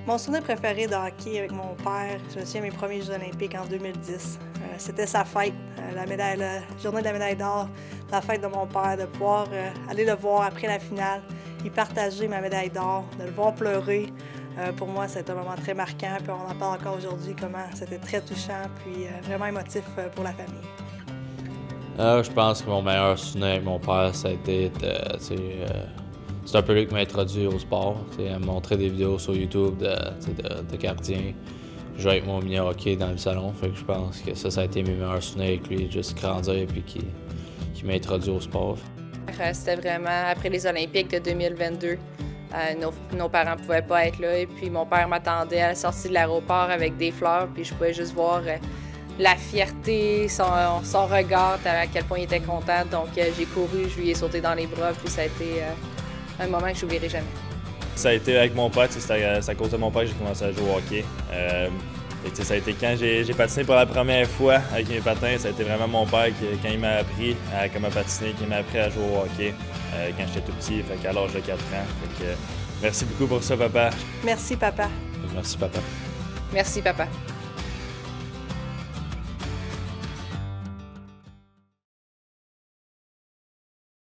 Mon souvenir préféré de hockey avec mon père, je me souviens mes premiers Jeux olympiques en 2010. C'était sa fête, la journée de la médaille d'or, la fête de mon père, de pouvoir aller le voir après la finale et partager ma médaille d'or, de le voir pleurer. Pour moi, c'était un moment très marquant, puis on en parle encore aujourd'hui, comment c'était très touchant, puis vraiment émotif pour la famille. Je pense que mon meilleur souvenir avec mon père, ça a été c'est un peu lui qui m'a introduit au sport. Il m'a montré des vidéos sur YouTube de gardiens. Je jouais avec mon mini-hockey dans le salon. Fait que je pense que ça a été mes meilleurs souvenirs avec lui, juste grandir et qui m'a introduit au sport. C'était vraiment après les Olympiques de 2022. Nos parents ne pouvaient pas être là et puis mon père m'attendait à la sortie de l'aéroport avec des fleurs puis je pouvais juste voir la fierté, son regard, à quel point il était content. Donc j'ai couru, je lui ai sauté dans les bras puis ça a été un moment que je n'oublierai jamais. Ça a été avec mon père, c'est à cause de mon père que j'ai commencé à jouer au hockey. Ça a été quand j'ai patiné pour la première fois avec mes patins, ça a été vraiment mon père qui, quand il m'a appris à comment patiner, qui m'a appris à jouer au hockey quand j'étais tout petit, à l'âge de 4 ans. Merci beaucoup pour ça, papa. Merci, papa. Merci, papa. Merci, papa.